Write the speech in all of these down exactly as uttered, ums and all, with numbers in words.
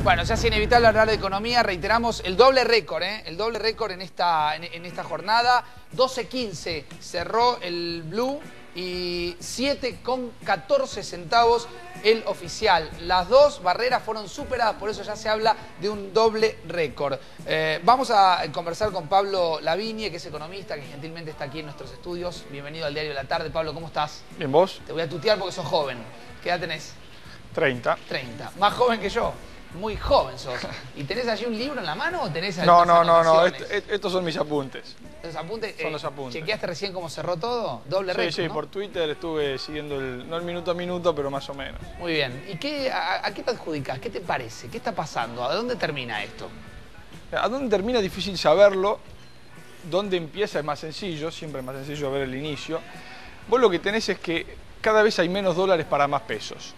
Bueno, se hace inevitable hablar de economía. Reiteramos el doble récord, ¿eh? El doble récord en esta, en, en esta jornada. doce quince cerró el blue y siete con catorce centavos el oficial. Las dos barreras fueron superadas, por eso ya se habla de un doble récord. Eh, vamos a conversar con Pablo Lavigne, que es economista, que gentilmente está aquí en nuestros estudios. Bienvenido al Diario de la Tarde. Pablo, ¿cómo estás? Bien, ¿vos? Te voy a tutear porque sos joven. ¿Qué edad tenés? treinta. treinta. Más joven que yo. Muy joven sos. ¿Y tenés allí un libro en la mano o tenés No, no, no, no. Est estos son mis apuntes. Los apuntes, son eh, los apuntes. ¿Chequeaste recién cómo cerró todo? Doble récord, Sí, sí, ¿no? por Twitter estuve siguiendo, el, no el minuto a minuto, pero más o menos. Muy bien. ¿Y qué, a, a qué te adjudicás? ¿Qué te parece? ¿Qué está pasando? ¿A dónde termina esto? ¿A dónde termina? Es difícil saberlo. ¿Dónde empieza? Es más sencillo. Siempre es más sencillo ver el inicio. Vos lo que tenés es que cada vez hay menos dólares para más pesos.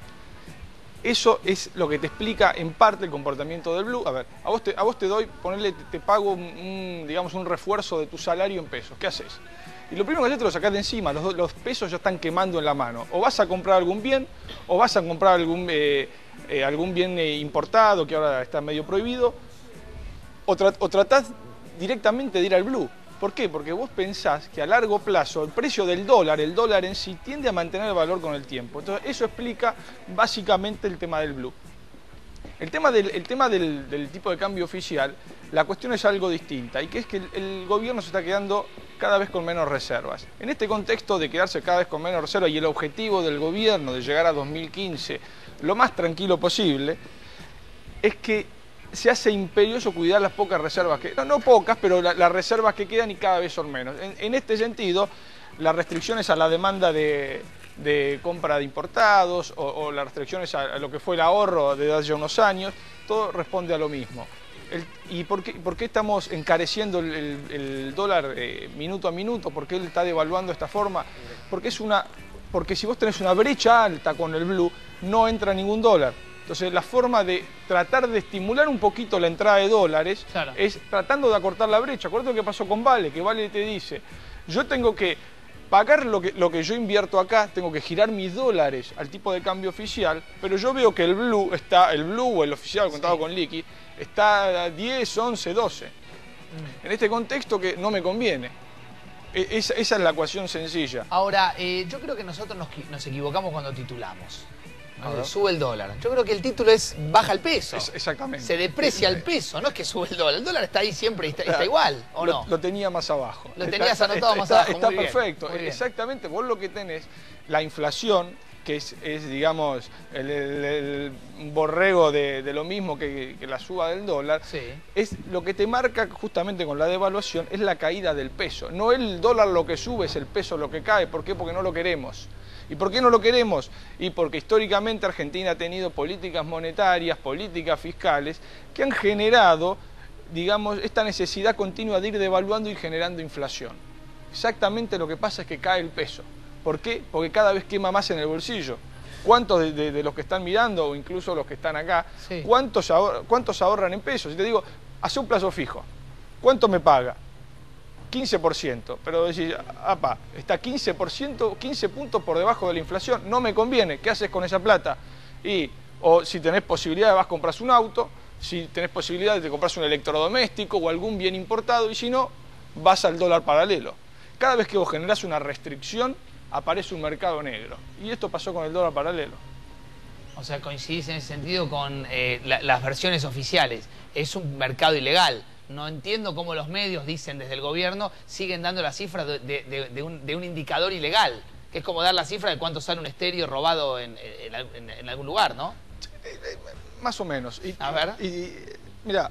Eso es lo que te explica en parte el comportamiento del blue. A ver, a vos te, a vos te doy, ponerle, te, te pago un, digamos, un refuerzo de tu salario en pesos. ¿Qué haces? Y lo primero que haces te lo sacás de encima. Los, los pesos ya están quemando en la mano. O vas a comprar algún bien, o vas a comprar algún, eh, eh, algún bien eh, importado que ahora está medio prohibido, o, tra o tratás directamente de ir al blue. ¿Por qué? Porque vos pensás que a largo plazo el precio del dólar, el dólar en sí, tiende a mantener el valor con el tiempo. Entonces eso explica básicamente el tema del blue. El tema del, el tema del, del tipo de cambio oficial, la cuestión es algo distinta, y que es que el, el gobierno se está quedando cada vez con menos reservas. En este contexto de quedarse cada vez con menos reservas y el objetivo del gobierno de llegar a dos mil quince lo más tranquilo posible, es que se hace imperioso cuidar las pocas reservas que... No, no pocas, pero la, las reservas que quedan y cada vez son menos. En, en este sentido, las restricciones a la demanda de, de compra de importados o, o las restricciones a, a lo que fue el ahorro de hace unos años, todo responde a lo mismo. El, ¿Y por qué, por qué estamos encareciendo el, el, el dólar eh, minuto a minuto? ¿Por qué él está devaluando de esta forma? Porque, es una, porque si vos tenés una brecha alta con el blue, no entra ningún dólar. Entonces la forma de tratar de estimular un poquito la entrada de dólares, claro, es tratando de acortar la brecha. Acuérdate lo que pasó con Vale, que Vale te dice, yo tengo que pagar lo que, lo que yo invierto acá, tengo que girar mis dólares al tipo de cambio oficial, pero yo veo que el blue, está, el blue o el oficial contado sí. con liqui, está a diez, once, doce. Mm. En este contexto que no me conviene. Esa, esa es la ecuación sencilla. Ahora, eh, yo creo que nosotros nos, nos equivocamos cuando titulamos. ¿No? Sube el dólar. Yo creo que el título es baja el peso. Es, exactamente. Se deprecia el peso, no es que sube el dólar. El dólar está ahí siempre y está, está igual, ¿o lo, no? Lo tenía más abajo. Lo tenías está, anotado está, más está, abajo. Está muy perfecto. Bien, exactamente. Vos lo que tenés, la inflación, que es, es digamos, el, el, el borrego de, de lo mismo que, que la suba del dólar, sí. es lo que te marca justamente con la devaluación, es la caída del peso. No el dólar lo que sube, es el peso lo que cae. ¿Por qué? Porque no lo queremos. ¿Y por qué no lo queremos? Y porque históricamente Argentina ha tenido políticas monetarias, políticas fiscales, que han generado, digamos, esta necesidad continua de ir devaluando y generando inflación. Exactamente lo que pasa es que cae el peso. ¿Por qué? Porque cada vez quema más en el bolsillo. ¿Cuántos de, de, de los que están mirando, o incluso los que están acá, sí. ¿cuántos, ahor cuántos ahorran en pesos? Y te digo, hace un plazo fijo. ¿Cuánto me paga? quince por ciento, pero decís, apa, está quince por ciento, quince puntos por debajo de la inflación, no me conviene, ¿qué haces con esa plata? Y, o si tenés posibilidad, vas a comprar un auto, si tenés posibilidad de comprar un electrodoméstico o algún bien importado, y si no, vas al dólar paralelo. Cada vez que vos generás una restricción, aparece un mercado negro. Y esto pasó con el dólar paralelo. O sea, coincidís en ese sentido con eh, la, las versiones oficiales. Es un mercado ilegal. No entiendo cómo los medios dicen desde el gobierno, siguen dando la cifra de, de, de, un, de un indicador ilegal, que es como dar la cifra de cuánto sale un estéreo robado en, en, en, en algún lugar, ¿no? Más o menos. Y, A ver. Y, y, mira,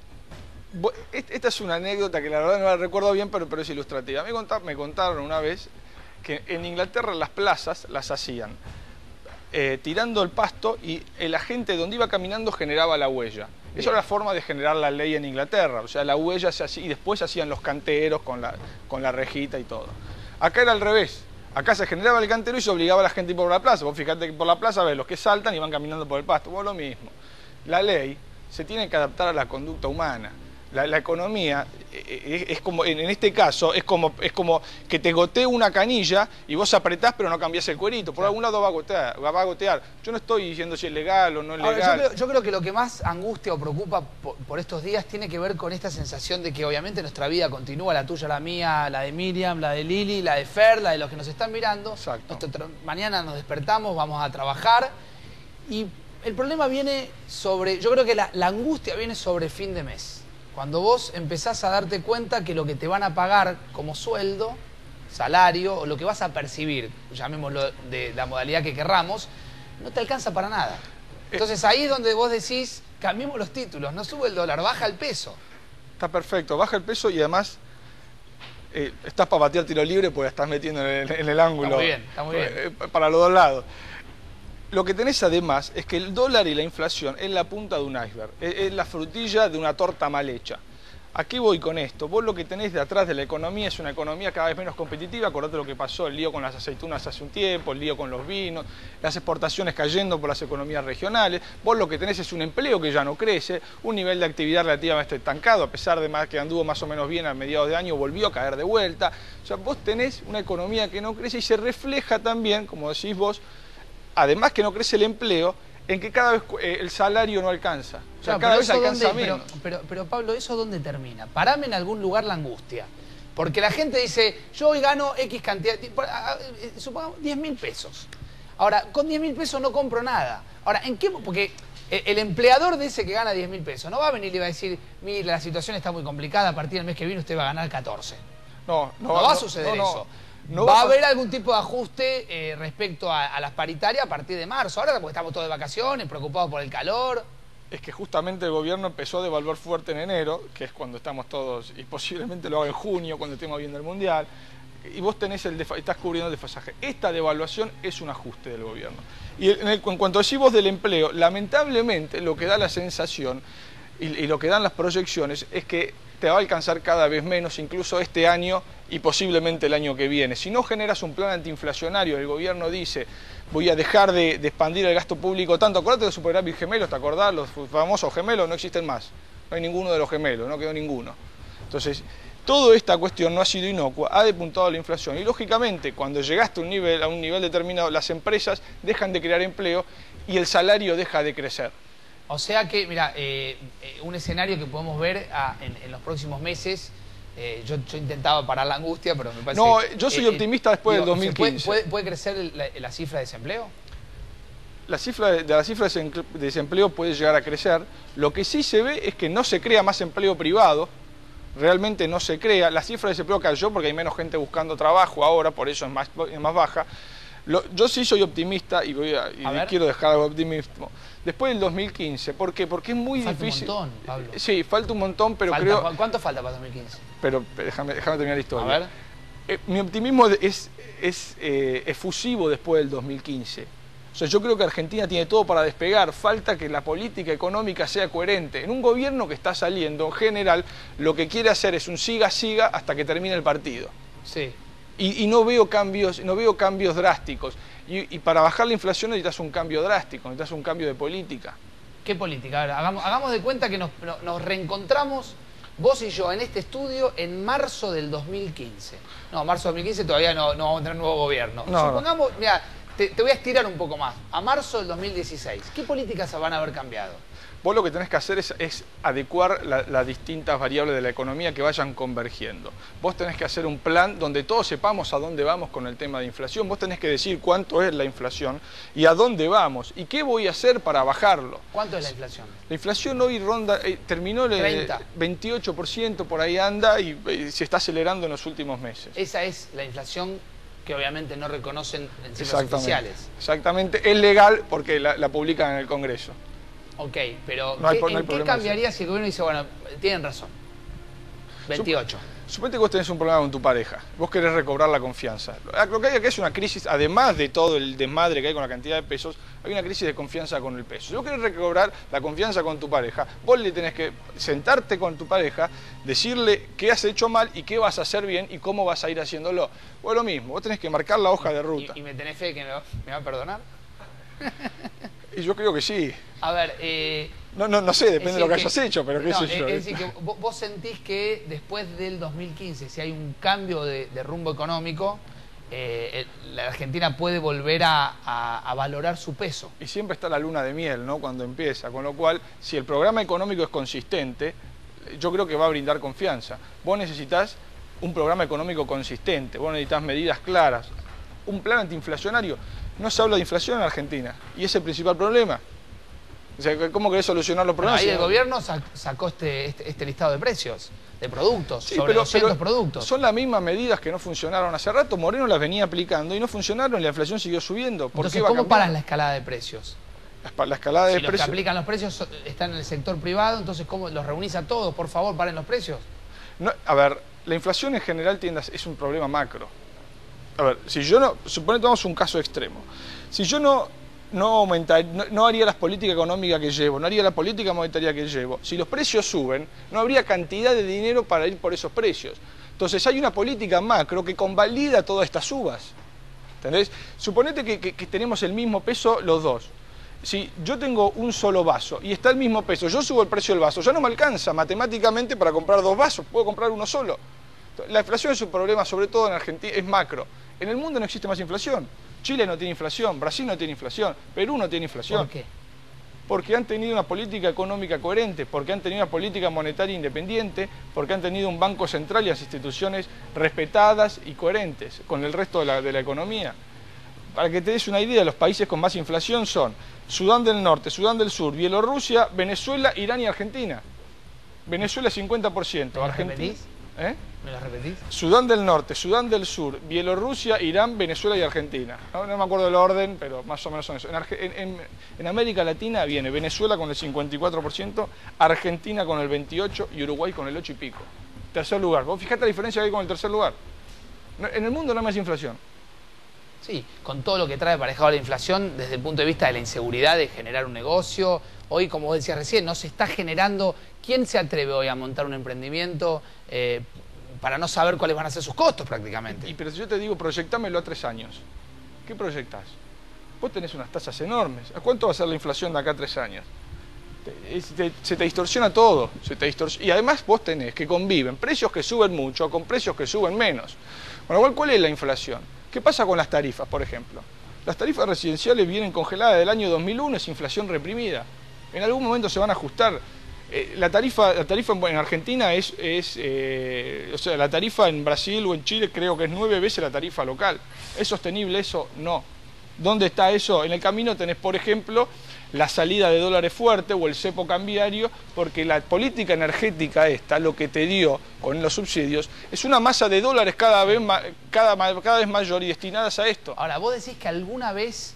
esta es una anécdota que la verdad no la recuerdo bien, pero, pero es ilustrativa. Me contaron, me contaron una vez que en Inglaterra las plazas las hacían eh, tirando el pasto y el agente donde iba caminando generaba la huella. Esa era la forma de generar la ley en Inglaterra, o sea, la huella se hacía y después se hacían los canteros con la, con la rejita y todo. Acá era al revés, acá se generaba el cantero y se obligaba a la gente a ir por la plaza. Vos fíjate que por la plaza ves los que saltan y van caminando por el pasto, vos lo mismo. La ley se tiene que adaptar a la conducta humana. La, la economía es, es como, en este caso, es como, es como que te gotee una canilla y vos apretás pero no cambiás el cuerito. Por claro. algún lado va a gotear, va a gotear. Yo no estoy diciendo si es legal o no es Ahora, legal. Yo creo, yo creo que lo que más angustia o preocupa por, por estos días tiene que ver con esta sensación de que obviamente nuestra vida continúa, la tuya, la mía, la de Miriam, la de Lili, la de Fer, la de los que nos están mirando. Exacto. Nuestro, mañana nos despertamos, vamos a trabajar y el problema viene sobre, yo creo que la, la angustia viene sobre fin de mes. Cuando vos empezás a darte cuenta que lo que te van a pagar como sueldo, salario, o lo que vas a percibir, llamémoslo de la modalidad que querramos, no te alcanza para nada. Entonces ahí es donde vos decís, cambiemos los títulos, no sube el dólar, baja el peso. Está perfecto, baja el peso y además eh, estás para batear tiro libre porque estás metiendo en el, en el ángulo. Está muy bien, está muy bien. Eh, para los dos lados. Lo que tenés además es que el dólar y la inflación es la punta de un iceberg, es, es la frutilla de una torta mal hecha. ¿A qué voy con esto? Vos lo que tenés de atrás de la economía es una economía cada vez menos competitiva. Acordate lo que pasó, el lío con las aceitunas hace un tiempo, el lío con los vinos, las exportaciones cayendo por las economías regionales. Vos lo que tenés es un empleo que ya no crece, un nivel de actividad relativamente estancado, a pesar de más que anduvo más o menos bien a mediados de año, volvió a caer de vuelta. O sea, vos tenés una economía que no crece y se refleja también, como decís vos, además que no crece el empleo, en que cada vez eh, el salario no alcanza. O sea, claro, cada vez alcanza dónde, menos. Pero, pero, pero Pablo, ¿eso dónde termina? Parame en algún lugar la angustia. Porque la gente dice, yo hoy gano X cantidad, supongamos diez mil pesos. Ahora, con diez mil pesos no compro nada. Ahora, ¿en qué? Porque el empleador de ese que gana diez mil pesos no va a venir y va a decir, mire, la situación está muy complicada, a partir del mes que viene usted va a ganar catorce. No, no, no va no, a suceder no, no. eso. No va va a a haber algún tipo de ajuste eh, respecto a, a las paritarias a partir de marzo. Ahora porque estamos todos de vacaciones, preocupados por el calor. Es que justamente el gobierno empezó a devaluar fuerte en enero, que es cuando estamos todos, y posiblemente lo haga en junio, cuando estemos viendo el Mundial, y vos tenés el estás cubriendo el desfasaje. Esta devaluación es un ajuste del gobierno. Y en, el, en cuanto decís vos del empleo, lamentablemente lo que da la sensación y, y lo que dan las proyecciones es que te va a alcanzar cada vez menos, incluso este año y posiblemente el año que viene. Si no generas un plan antiinflacionario, el gobierno dice, voy a dejar de, de expandir el gasto público tanto. Acordate de los superávit gemelos, ¿te acordás? Los famosos gemelos no existen más. No hay ninguno de los gemelos, no quedó ninguno. Entonces, toda esta cuestión no ha sido inocua, ha depuntado la inflación. Y lógicamente, cuando llegaste a un nivel, a un nivel determinado, las empresas dejan de crear empleo y el salario deja de crecer. O sea que, mira, eh, eh, un escenario que podemos ver ah, en, en los próximos meses, eh, yo, yo intentaba parar la angustia, pero me parece... No, que, yo soy eh, optimista después digo, del dos mil quince. ¿puede, puede, ¿Puede crecer la, la cifra de desempleo? La cifra de, de la cifra de desempleo puede llegar a crecer. Lo que sí se ve es que no se crea más empleo privado, realmente no se crea. La cifra de desempleo cayó porque hay menos gente buscando trabajo ahora, por eso es más, es más baja. Lo, yo sí soy optimista y, voy a, y a quiero dejar algo optimismo. Después del dos mil quince, ¿por qué? Porque es muy falta difícil. Un montón, Pablo. Sí, falta un montón, pero falta, creo... ¿Cuánto falta para dos mil quince? Pero déjame, déjame terminar la historia. A ver. Eh, mi optimismo es, es eh, efusivo después del dos mil quince. O sea, yo creo que Argentina tiene todo para despegar, falta que la política económica sea coherente. En un gobierno que está saliendo, en general, lo que quiere hacer es un siga-siga hasta que termine el partido. Sí. Y, y no veo cambios, no veo cambios drásticos. Y, y para bajar la inflación necesitas un cambio drástico, necesitas un cambio de política. ¿Qué política? A ver, hagamos, hagamos de cuenta que nos, nos reencontramos vos y yo en este estudio en marzo del dos mil quince. No, marzo del dos mil quince todavía no, no vamos a tener nuevo gobierno. No, Supongamos, no. mira, te, te voy a estirar un poco más. A marzo del dos mil dieciséis, ¿qué políticas van a haber cambiado? Vos lo que tenés que hacer es, es adecuar las la distintas variables de la economía que vayan convergiendo. Vos tenés que hacer un plan donde todos sepamos a dónde vamos con el tema de inflación. Vos tenés que decir cuánto es la inflación y a dónde vamos y qué voy a hacer para bajarlo. ¿Cuánto es la inflación? La inflación hoy ronda, eh, terminó el veintiocho por ciento, por ahí anda y eh, se está acelerando en los últimos meses. Esa es la inflación que obviamente no reconocen en cifras oficiales. Exactamente, es legal porque la, la publican en el Congreso. Ok, pero no hay, ¿qué, no ¿en qué cambiaría si el gobierno dice, bueno, tienen razón, veintiocho? Suponete que vos tenés un problema con tu pareja, vos querés recobrar la confianza. Lo que hay acá es una crisis, además de todo el desmadre que hay con la cantidad de pesos, hay una crisis de confianza con el peso. Si vos querés recobrar la confianza con tu pareja, vos le tenés que sentarte con tu pareja, decirle qué has hecho mal y qué vas a hacer bien y cómo vas a ir haciéndolo. Vos lo mismo, vos tenés que marcar la hoja de ruta. ¿Y, y me tenés fe que me va, me va a perdonar? Y yo creo que sí. A ver... Eh, no, no, no sé, depende de lo que, que hayas hecho, pero qué no, sé yo. Es decir, que vos sentís que después del dos mil quince, si hay un cambio de, de rumbo económico, eh, la Argentina puede volver a, a, a valorar su peso. Y siempre está la luna de miel, ¿no? Cuando empieza, con lo cual, si el programa económico es consistente, yo creo que va a brindar confianza. Vos necesitas un programa económico consistente, vos necesitas medidas claras, un plan antiinflacionario. No se habla de inflación en Argentina, y es el principal problema. O sea, ¿cómo querés solucionar los problemas? Bueno, ahí el gobierno sacó este, este, este listado de precios, de productos, sí, sobre pero, doscientos pero productos. Son las mismas medidas que no funcionaron hace rato. Moreno las venía aplicando y no funcionaron y la inflación siguió subiendo. ¿Por Entonces, qué ¿cómo paras la escalada de precios? La, la escalada de si precios... los que aplican los precios están en el sector privado, entonces ¿cómo los reunís a todos? Por favor, paren los precios. No, a ver, la inflación en general tiende a, es un problema macro. A ver, si yo no... Suponete, vamos a un caso extremo. Si yo no... No, aumentar, no, no haría las políticas económicas que llevo, no haría la política monetaria que llevo. Si los precios suben, no habría cantidad de dinero para ir por esos precios. Entonces hay una política macro que convalida todas estas subas. ¿Entendés? Suponete que, que, que tenemos el mismo peso los dos. Si yo tengo un solo vaso y está el mismo peso, yo subo el precio del vaso, ya no me alcanza matemáticamente para comprar dos vasos, puedo comprar uno solo. La inflación es un problema, sobre todo en Argentina, es macro. En el mundo no existe más inflación. Chile no tiene inflación, Brasil no tiene inflación, Perú no tiene inflación. ¿Por qué? Porque han tenido una política económica coherente, porque han tenido una política monetaria independiente, porque han tenido un banco central y las instituciones respetadas y coherentes con el resto de la, de la economía. Para que te des una idea, los países con más inflación son Sudán del Norte, Sudán del Sur, Bielorrusia, Venezuela, Irán y Argentina. Venezuela cincuenta por ciento, Argentina... ¿Eh? ¿Me lo repetís? Sudán del Norte, Sudán del Sur, Bielorrusia, Irán, Venezuela y Argentina. No, no me acuerdo del orden, pero más o menos son eso. En, en, en, en América Latina viene Venezuela con el cincuenta y cuatro por ciento, Argentina con el veintiocho por ciento y Uruguay con el ocho y pico. Tercer lugar. Vos fijate la diferencia que hay con el tercer lugar. En el mundo no hay más inflación. Sí, con todo lo que trae aparejado la inflación desde el punto de vista de la inseguridad de generar un negocio. Hoy, como vos decías recién, no se está generando... ¿Quién se atreve hoy a montar un emprendimiento eh, para no saber cuáles van a ser sus costos prácticamente? Y, pero si yo te digo, proyectámelo a tres años. ¿Qué proyectás? Vos tenés unas tasas enormes. ¿A cuánto va a ser la inflación de acá a tres años? Te, te, se te distorsiona todo. Se te distorsiona. Y además vos tenés que conviven precios que suben mucho con precios que suben menos. Con lo cual, ¿cuál es la inflación? ¿Qué pasa con las tarifas, por ejemplo? Las tarifas residenciales vienen congeladas del año dos mil uno, es inflación reprimida. En algún momento se van a ajustar. Eh, la tarifa, la tarifa en, en Argentina es, es eh, o sea, la tarifa en Brasil o en Chile creo que es nueve veces la tarifa local. ¿Es sostenible eso? No. ¿Dónde está eso? En el camino tenés, por ejemplo, la salida de dólares fuerte o el cepo cambiario, porque la política energética esta, lo que te dio con los subsidios, es una masa de dólares cada vez, cada, cada vez mayor y destinadas a esto. Ahora, vos decís que alguna vez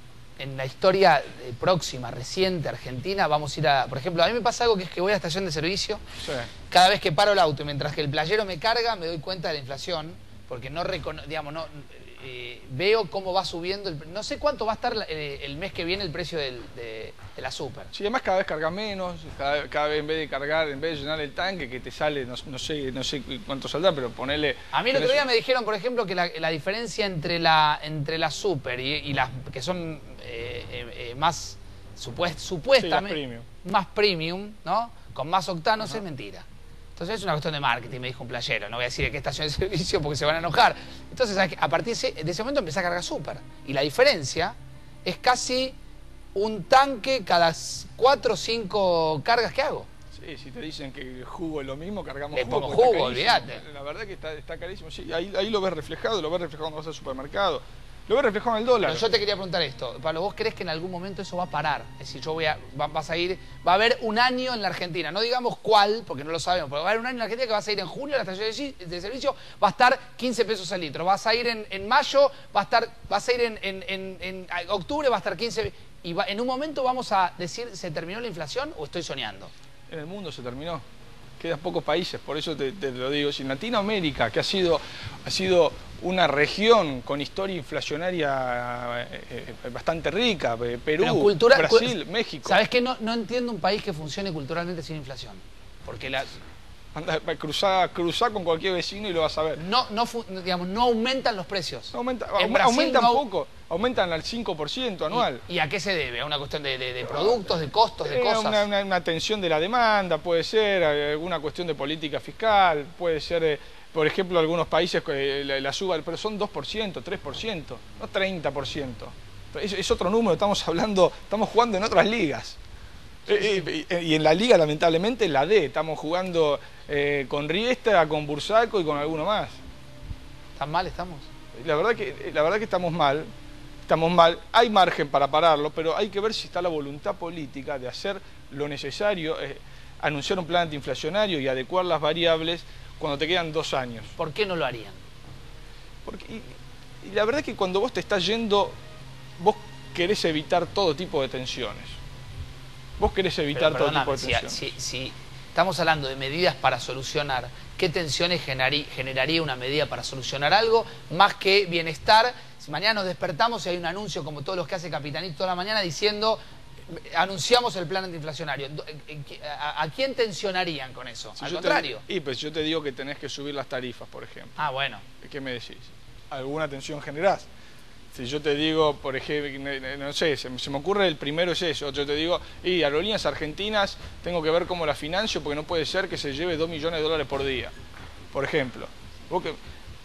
en la historia próxima, reciente, argentina, vamos a ir a... Por ejemplo, a mí me pasa algo que es que voy a la estación de servicio, sí. Cada vez que paro el auto y mientras que el playero me carga, me doy cuenta de la inflación, porque no recono... digamos, no... Eh, veo cómo va subiendo, el, no sé cuánto va a estar eh, el mes que viene el precio del, de, de la super. Sí, además cada vez carga menos, cada, cada vez en vez de cargar, en vez de llenar el tanque que te sale, no, no sé no sé cuánto saldrá, pero ponele... A mí el otro día me dijeron, por ejemplo, que la, la diferencia entre la, entre la super y, y las que son eh, eh, más supuest, supuestamente sí, premium. más premium, ¿no? Con más octanos. Ajá. Es mentira. Entonces es una cuestión de marketing, me dijo un playero. No voy a decir de qué estación de servicio porque se van a enojar. Entonces, a partir de ese momento empecé a cargar súper. Y la diferencia es casi un tanque cada cuatro o cinco cargas que hago. Sí, si te dicen que el jugo es lo mismo, cargamos Le jugo. pongo jugo, olvídate. La verdad que está, está carísimo. Sí, ahí, ahí lo ves reflejado, lo ves reflejado cuando vas al supermercado. Lo ves reflejado en el dólar. Pero yo te quería preguntar esto, Pablo, ¿vos crees que en algún momento eso va a parar? Es decir, yo voy a, va, vas a ir, va a haber un año en la Argentina, no digamos cuál, porque no lo sabemos, pero va a haber un año en la Argentina que vas a ir en junio, la estación de, de servicio va a estar quince pesos al litro, vas a ir en, en mayo, va a estar, vas a ir en, en, en, en octubre, va a estar quince, y va, en un momento vamos a decir, ¿se terminó la inflación o estoy soñando? En el mundo se terminó. Quedan pocos países, por eso te, te lo digo. Si en Latinoamérica, que ha sido, ha sido una región con historia inflacionaria eh, eh, bastante rica, Perú, cultura, Brasil, cu México. ¿Sabes qué? No, no entiendo un país que funcione culturalmente sin inflación. Porque la... Anda, cruzá, cruzá con cualquier vecino y lo vas a ver. No, no, digamos, no aumentan los precios. No aumenta, aum, aumentan no... poco. aumentan al cinco por ciento anual. ¿Y, ¿Y a qué se debe? ¿A una cuestión de, de, de productos, de costos, de eh, cosas? Una, una, una tensión de la demanda, puede ser alguna cuestión de política fiscal, puede ser, eh, por ejemplo, algunos países eh, la, la suba, pero son dos por ciento, tres por ciento, no treinta por ciento. Es, es otro número, estamos hablando, estamos jugando en otras ligas. Sí, sí. Eh, eh, y en la liga, lamentablemente, la D, estamos jugando eh, con Riestra, con Bursaco y con alguno más. ¿Tan mal estamos? La verdad que, la verdad que estamos mal, estamos mal, hay margen para pararlo, pero hay que ver si está la voluntad política de hacer lo necesario, eh, anunciar un plan antiinflacionario y adecuar las variables cuando te quedan dos años. ¿Por qué no lo harían? Porque, y, y la verdad es que cuando vos te estás yendo, vos querés evitar todo tipo de tensiones. Vos querés evitar Pero, todo tipo de si, tensiones. Si, si estamos hablando de medidas para solucionar, ¿qué tensiones generaría, generaría una medida para solucionar algo? Más que bienestar. Si mañana nos despertamos y hay un anuncio como todos los que hace Capitanito toda la mañana diciendo, anunciamos el plan antiinflacionario. ¿A, a quién tensionarían con eso? Si Al yo contrario. Te, y pues yo te digo que tenés que subir las tarifas, por ejemplo. Ah, bueno. ¿Qué me decís? ¿Alguna tensión generás? Si yo te digo, por ejemplo, no sé, se, se me ocurre el primero es eso, yo te digo, y aerolíneas argentinas, tengo que ver cómo las financio porque no puede ser que se lleve dos millones de dólares por día, por ejemplo. Porque,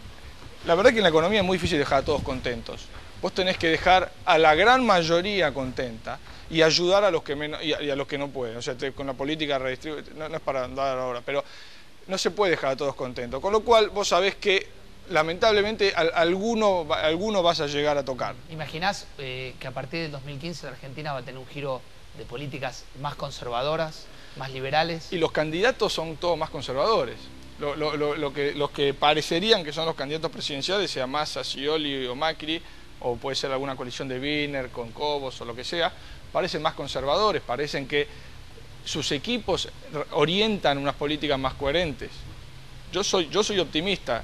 la verdad que en la economía es muy difícil dejar a todos contentos. Vos tenés que dejar a la gran mayoría contenta y ayudar a los que, menos, y a, y a los que no pueden. O sea, te, con la política redistributiva, no, no es para andar ahora, pero no se puede dejar a todos contentos. Con lo cual, vos sabés que lamentablemente a, alguno, alguno vas a llegar a tocar. ¿Imaginás eh, que a partir del dos mil quince la Argentina va a tener un giro de políticas más conservadoras, más liberales? Y los candidatos son todos más conservadores. Lo, lo, lo, lo que, los que parecerían que son los candidatos presidenciales, sea Massa, Scioli o Macri, o puede ser alguna coalición de Wiener con Cobos o lo que sea, parecen más conservadores, parecen que sus equipos orientan unas políticas más coherentes. Yo soy, yo soy optimista.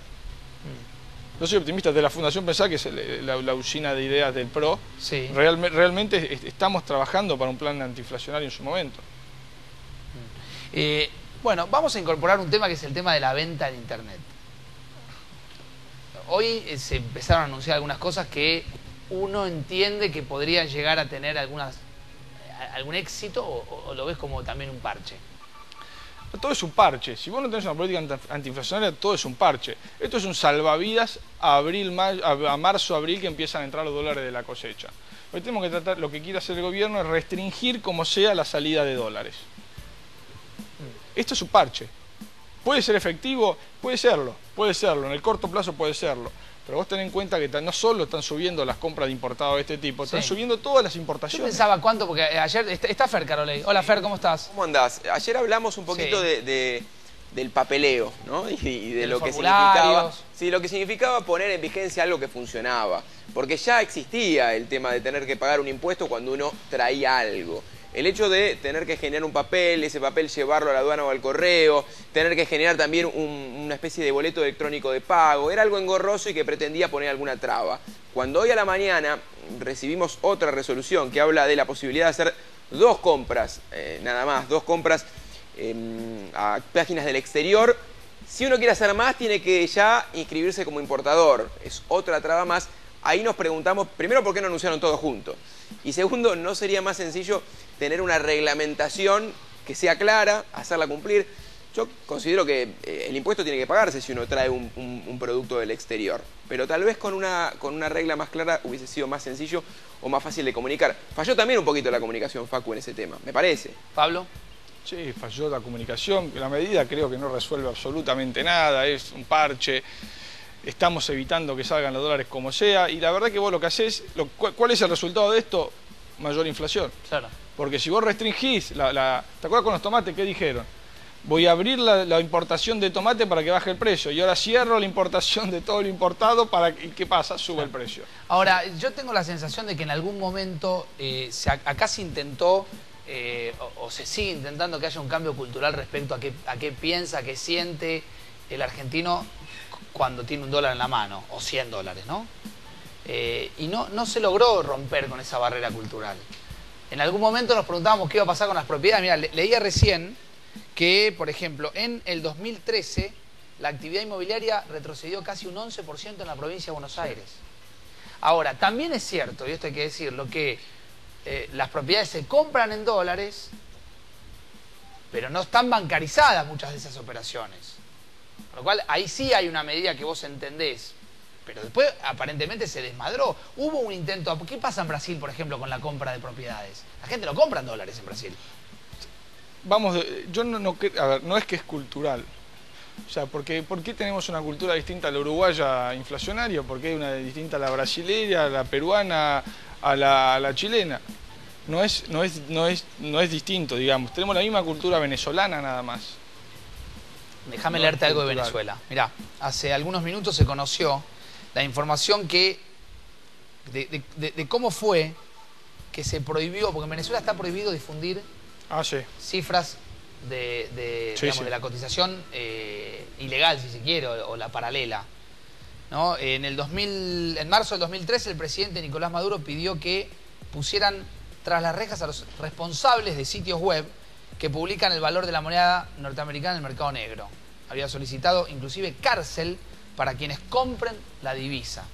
Yo soy optimista de la Fundación Pensar, que es la, la usina de ideas del P R O. Sí. Real, realmente estamos trabajando para un plan antiinflacionario en su momento. Eh, bueno, vamos a incorporar un tema que es el tema de la venta en Internet. Hoy eh, se empezaron a anunciar algunas cosas que uno entiende que podrían llegar a tener algunas, algún éxito o, o lo ves como también un parche. Todo es un parche. Si vos no tenés una política antiinflacionaria, todo es un parche. Esto es un salvavidas a, abril, mayo, a marzo, abril, que empiezan a entrar los dólares de la cosecha. Hoy tenemos que tratar, lo que quiere hacer el gobierno es restringir como sea la salida de dólares. Esto es un parche. ¿Puede ser efectivo? Puede serlo, puede serlo. En el corto plazo puede serlo. Pero vos tenés en cuenta que no solo están subiendo las compras de importados de este tipo, están sí. subiendo todas las importaciones. Yo pensaba cuánto, porque ayer está, está Fer Carolei. Hola Fer, ¿cómo estás? ¿Cómo andás? Ayer hablamos un poquito sí. de, de, del papeleo, ¿no? Y, y de, de lo que significaba, sí, lo que significaba poner en vigencia algo que funcionaba. Porque ya existía el tema de tener que pagar un impuesto cuando uno traía algo. El hecho de tener que generar un papel, ese papel llevarlo a la aduana o al correo, tener que generar también un, una especie de boleto electrónico de pago, era algo engorroso y que pretendía poner alguna traba. Cuando hoy a la mañana recibimos otra resolución que habla de la posibilidad de hacer dos compras, eh, nada más, dos compras eh, a páginas del exterior, si uno quiere hacer más tiene que ya inscribirse como importador, es otra traba más. Ahí nos preguntamos, primero, ¿por qué no anunciaron todo junto? Y segundo, ¿no sería más sencillo tener una reglamentación que sea clara, hacerla cumplir? Yo considero que eh, el impuesto tiene que pagarse si uno trae un, un, un producto del exterior. Pero tal vez con una, con una regla más clara hubiese sido más sencillo o más fácil de comunicar. Falló también un poquito la comunicación, Facu, en ese tema, me parece. Pablo. Sí, falló la comunicación. La medida creo que no resuelve absolutamente nada, es un parche. Estamos evitando que salgan los dólares como sea, y la verdad que vos lo que hacés, lo, ¿cuál es el resultado de esto? Mayor inflación. Claro. Porque si vos restringís, la, la, ¿te acuerdas con los tomates qué dijeron? Voy a abrir la, la importación de tomate para que baje el precio, y ahora cierro la importación de todo lo importado para que, ¿qué pasa? Sube claro. el precio. Ahora, yo tengo la sensación de que en algún momento eh, se, acá se intentó, eh, o, o se sigue intentando que haya un cambio cultural respecto a qué, a qué piensa, qué siente el argentino cuando tiene un dólar en la mano, o cien dólares, ¿no? Eh, y no, no se logró romper con esa barrera cultural. En algún momento nos preguntábamos qué iba a pasar con las propiedades. Mira, le, leía recién que, por ejemplo, en el dos mil trece la actividad inmobiliaria retrocedió casi un once por ciento en la provincia de Buenos Aires. Ahora, también es cierto, y esto hay que decirlo, que eh, las propiedades se compran en dólares, pero no están bancarizadas muchas de esas operaciones. Con lo cual, ahí sí hay una medida que vos entendés. Pero después, aparentemente, se desmadró. Hubo un intento... ¿Qué pasa en Brasil, por ejemplo, con la compra de propiedades? La gente no compra en dólares en Brasil. Vamos, yo no, no... A ver, no es que es cultural. O sea, porque, ¿por qué tenemos una cultura distinta a la uruguaya inflacionaria? ¿Por qué hay una distinta a la brasileña, a la peruana, a la, a la chilena? No es, no, es, no, es, no es distinto, digamos. Tenemos la misma cultura venezolana nada más. Déjame no leerte algo de Venezuela. Mirá, hace algunos minutos se conoció la información que de, de, de, de cómo fue que se prohibió, porque en Venezuela está prohibido difundir ah, sí. cifras de, de, sí, digamos, sí. de la cotización eh, ilegal, si se quiere, o, o la paralela, ¿no? En, el dos mil, en marzo del dos mil trece el presidente Nicolás Maduro pidió que pusieran tras las rejas a los responsables de sitios web que publican el valor de la moneda norteamericana en el mercado negro. Había solicitado inclusive cárcel para quienes compren la divisa.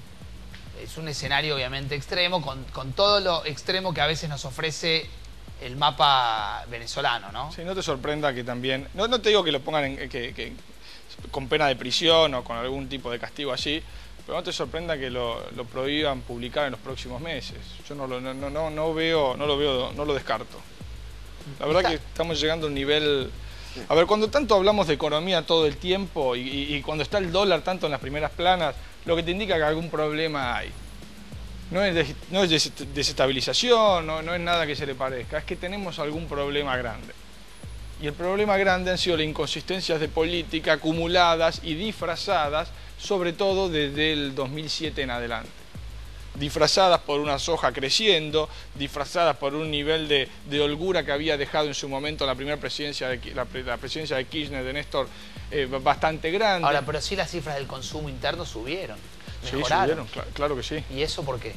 Es un escenario obviamente extremo, con, con todo lo extremo que a veces nos ofrece el mapa venezolano, ¿no? Sí, no te sorprenda que también... No, no te digo que lo pongan en, que, que, con pena de prisión o con algún tipo de castigo así, pero no te sorprenda que lo, lo prohíban publicar en los próximos meses. Yo no lo, no, no, no veo, no lo veo, no lo descarto. La verdad que estamos llegando a un nivel... A ver, cuando tanto hablamos de economía todo el tiempo y, y, y cuando está el dólar tanto en las primeras planas, lo que te indica que algún problema hay. No es, de, no es desestabilización, no, no es nada que se le parezca, es que tenemos algún problema grande. Y el problema grande han sido las inconsistencias de política acumuladas y disfrazadas, sobre todo desde el dos mil siete en adelante. Disfrazadas por una soja creciendo, disfrazadas por un nivel de, de holgura que había dejado en su momento la primera presidencia de, la, la presidencia de Kirchner, de Néstor, eh, bastante grande. Ahora, pero sí las cifras del consumo interno subieron, mejoraron. Sí, subieron, claro, claro que sí. ¿Y eso por qué?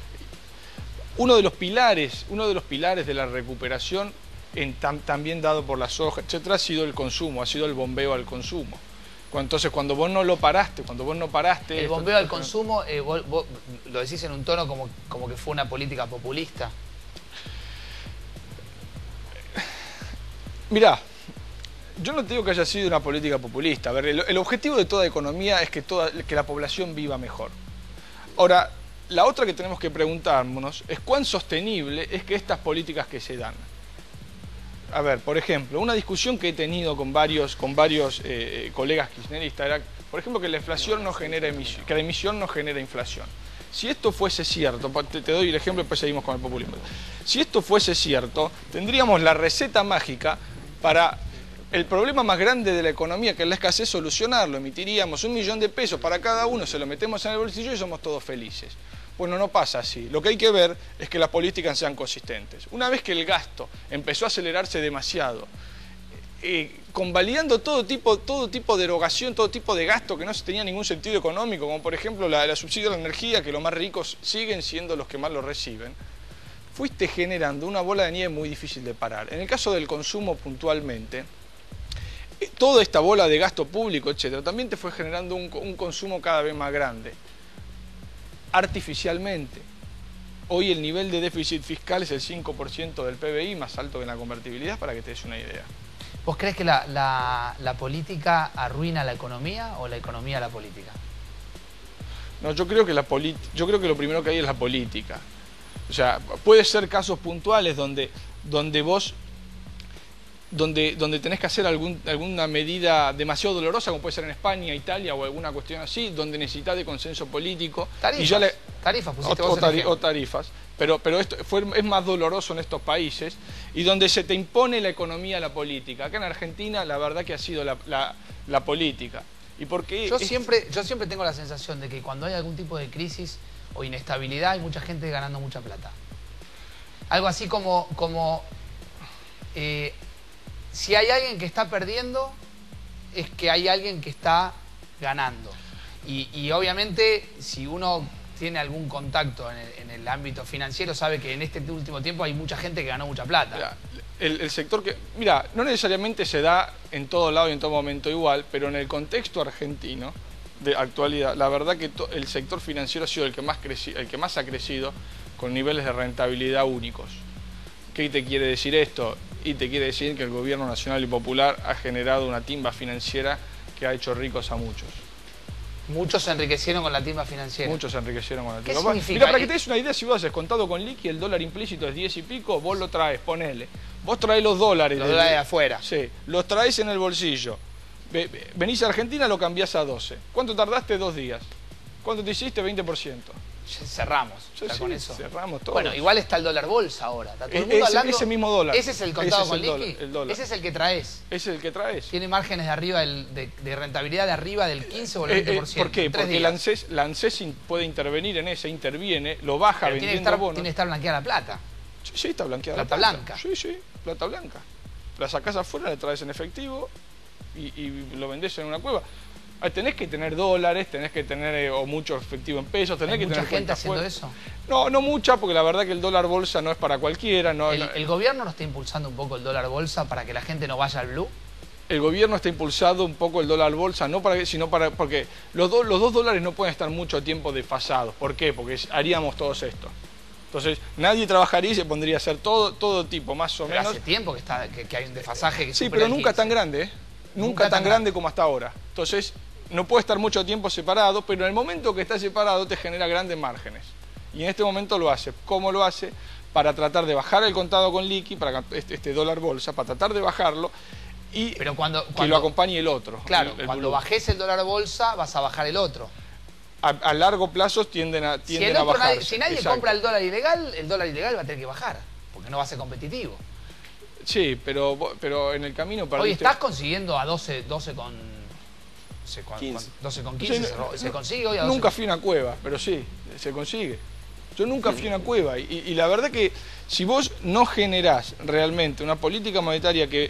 Uno de los pilares, uno de los pilares de la recuperación, en, tam, también dado por la soja, etcétera, ha sido el consumo, ha sido el bombeo al consumo. Entonces, cuando vos no lo paraste, cuando vos no paraste... El bombeo al consumo, eh, vos, vos lo decís en un tono como, como que fue una política populista. Mirá, yo no te digo que haya sido una política populista. A ver, el, el objetivo de toda economía es que, toda, que la población viva mejor. Ahora, la otra que tenemos que preguntarnos es cuán sostenible es que estas políticas que se dan. A ver, por ejemplo, una discusión que he tenido con varios, con varios eh, colegas kirchneristas era, por ejemplo, que la inflación no genera emisión, que la emisión no genera inflación. Si esto fuese cierto, te, te doy el ejemplo y después seguimos con el populismo. Si esto fuese cierto, tendríamos la receta mágica para el problema más grande de la economía, que es la escasez, solucionarlo. Emitiríamos un millón de pesos para cada uno, se lo metemos en el bolsillo y somos todos felices. Bueno, no pasa así. Lo que hay que ver es que las políticas sean consistentes. Una vez que el gasto empezó a acelerarse demasiado, eh, convalidando todo tipo, todo tipo de erogación, todo tipo de gasto que no tenía ningún sentido económico, como por ejemplo la, la subsidio a la energía, que los más ricos siguen siendo los que más lo reciben, fuiste generando una bola de nieve muy difícil de parar. En el caso del consumo puntualmente, eh, toda esta bola de gasto público, etcétera, también te fue generando un, un consumo cada vez más grande. Artificialmente. Hoy el nivel de déficit fiscal es el cinco por ciento del P B I, más alto que en la convertibilidad, para que te des una idea. ¿Vos crees que la, la, la política arruina la economía o la economía la política? No, yo creo que la yo creo que lo primero que hay es la política. O sea, puede ser casos puntuales donde, donde vos Donde, donde tenés que hacer algún, alguna medida demasiado dolorosa, como puede ser en España, Italia o alguna cuestión así, donde necesitas de consenso político. Tarifas, y ya le, tarifas pusiste o, vos o, tari, o tarifas, pero, pero esto fue, es más doloroso en estos países y donde se te impone la economía a la política. Acá en Argentina la verdad que ha sido la, la, la política. ¿Y por qué? Yo, es... siempre, yo siempre tengo la sensación de que cuando hay algún tipo de crisis o inestabilidad hay mucha gente ganando mucha plata. Algo así como... como eh, si hay alguien que está perdiendo, es que hay alguien que está ganando. Y, y obviamente, si uno tiene algún contacto en el, en el ámbito financiero, sabe que en este último tiempo hay mucha gente que ganó mucha plata. Mira, el, el sector que... Mira, no necesariamente se da en todo lado y en todo momento igual, pero en el contexto argentino, de actualidad, la verdad que el sector financiero ha sido el que más creci- el que más ha crecido con niveles de rentabilidad únicos. ¿Qué te quiere decir esto? Y te quiere decir que el gobierno nacional y popular ha generado una timba financiera que ha hecho ricos a muchos. Muchos se enriquecieron con la timba financiera. Muchos se enriquecieron con la timba. ¿Qué significa? Mira, para que te des una idea, si vos haces contado con liqui, el dólar implícito es diez y pico, vos lo traes, ponele. Vos traes los dólares. Los de, dólares de afuera. Sí, los traes en el bolsillo. Venís a Argentina, lo cambiás a doce. ¿Cuánto tardaste? Dos días. ¿Cuánto te hiciste? veinte por ciento. Cerramos. Sí, sí, con eso. Cerramos todo. Bueno, igual está el dólar bolsa ahora. Está todo el mundo ese, hablando. ese mismo dólar. ¿Ese es el contado con liqui? Dólar, el dólar. Ese es el que traes. Ese es el que traes. Tiene márgenes de arriba del, de, de rentabilidad de arriba del quince o el veinte por ciento. Eh, eh, ¿Por qué? Porque la ANSES, la ANSES puede intervenir en ese, interviene, lo baja Pero vendiendo tiene que estar, bonos. Tiene que estar blanqueada la plata. Sí, sí, está blanqueada Plata la plata. blanca. Sí, sí, plata blanca. La sacás afuera, la traes en efectivo y, y lo vendés en una cueva. Tenés que tener dólares, tenés que tener eh, o mucho efectivo en pesos, tenés ¿Hay que mucha tener gente haciendo fuera. eso? No, no mucha, porque la verdad que el dólar bolsa no es para cualquiera. No, ¿El, no, ¿El gobierno no está impulsando un poco el dólar bolsa para que la gente no vaya al blue? El gobierno está impulsado un poco el dólar bolsa, no para, sino para porque los, do, los dos dólares no pueden estar mucho tiempo desfasados. ¿Por qué? Porque haríamos todos esto. Entonces, nadie trabajaría y se pondría a hacer todo, todo tipo, más o pero menos. hace tiempo que, está, que, que hay un desfasaje que sí, supera pero el nunca quince. tan grande, ¿eh? Nunca, nunca tan, tan grande, grande como hasta ahora. Entonces, no puede estar mucho tiempo separado, pero en el momento que está separado te genera grandes márgenes. Y en este momento lo hace. ¿Cómo lo hace? Para tratar de bajar el contado con liqui, para este, este dólar bolsa, para tratar de bajarlo y pero cuando, que cuando, lo acompañe el otro. Claro, el, el cuando blue. bajes el dólar bolsa vas a bajar el otro. A, a largo plazo tienden a, tienden si el a otro bajarse. Nadie, si nadie Exacto. compra el dólar ilegal, el dólar ilegal va a tener que bajar, porque no va a ser competitivo. Sí, pero, pero en el camino perdiste... Hoy estás consiguiendo a doce, doce con... quince. doce con quince, sí, se, no, se consigue hoy a doce. Nunca fui a una cueva, pero sí, se consigue. Yo nunca fui a una cueva y, y la verdad que si vos no generás realmente una política monetaria que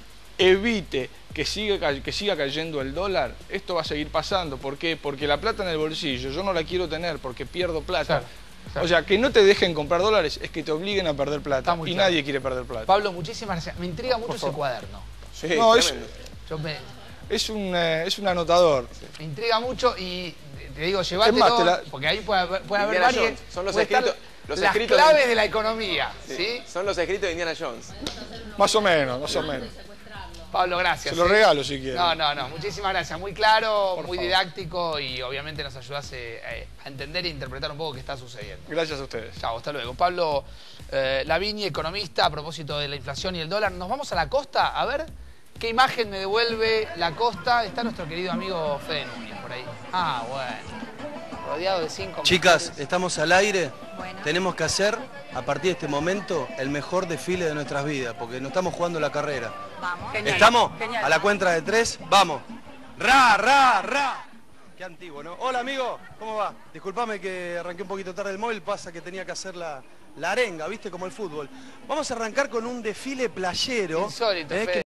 evite que siga, que siga cayendo el dólar, esto va a seguir pasando. ¿Por qué? Porque la plata en el bolsillo, yo no la quiero tener porque pierdo plata. Claro, claro. O sea, que no te dejen comprar dólares es que te obliguen a perder plata. Y claro. nadie quiere perder plata. Pablo, muchísimas gracias. Me intriga No, mucho ese cuaderno. Sí, no, es, Yo me, es, un, eh, es un anotador. me intriga mucho y te digo, llévatelo, Es más, te la- porque ahí puede, haber- puede haber Indiana varias... Jones, son los puede estar escritos- los las escritos claves de- de la economía, ¿sí? Sí, son los escritos de Indiana Jones. Más o menos, más o menos. Pablo, gracias. Se lo ¿eh? regalo si quiere. No, no, no. Muchísimas gracias. Muy claro, Por muy favor. didáctico y obviamente nos ayudas eh, a entender e interpretar un poco qué está sucediendo. Gracias a ustedes. Chao, hasta luego. Pablo eh, Lavigne, economista, a propósito de la inflación y el dólar. Nos vamos a la costa a ver qué imagen me devuelve la costa. Está nuestro querido amigo Fede Núñez por ahí. Ah, bueno. Rodeado de cinco Chicas, mujeres. estamos al aire. Bueno. Tenemos que hacer, a partir de este momento, el mejor desfile de nuestras vidas, porque nos estamos jugando la carrera. Vamos. ¿Estamos? Genial. A la cuenta de tres, vamos. ¡Ra, ra, ra! Qué antiguo, ¿no? Hola, amigo, ¿cómo va? Disculpame que arranqué un poquito tarde el móvil, pasa que tenía que hacer la, la arenga, ¿viste? Como el fútbol. Vamos a arrancar con un desfile playero. Insólito, eh, Fede. que